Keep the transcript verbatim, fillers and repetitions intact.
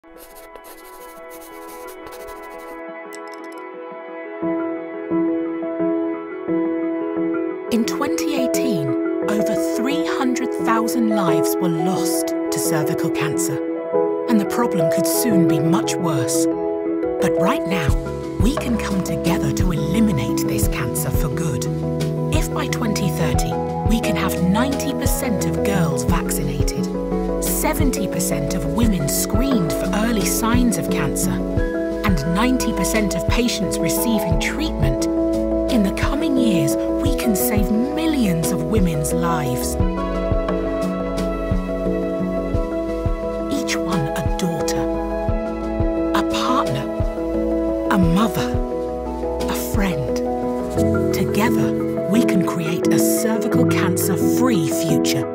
In twenty eighteen, over three hundred thousand lives were lost to cervical cancer, and the problem could soon be much worse. But right now, we can come together to eliminate this cancer for good. If by twenty thirty, we can have ninety percent of girls vaccinated, seventy percent of women screened for early signs of cancer, and ninety percent of patients receiving treatment, in the coming years, we can save millions of women's lives. Each one a daughter, a partner, a mother, a friend. Together, we can create a cervical cancer-free future.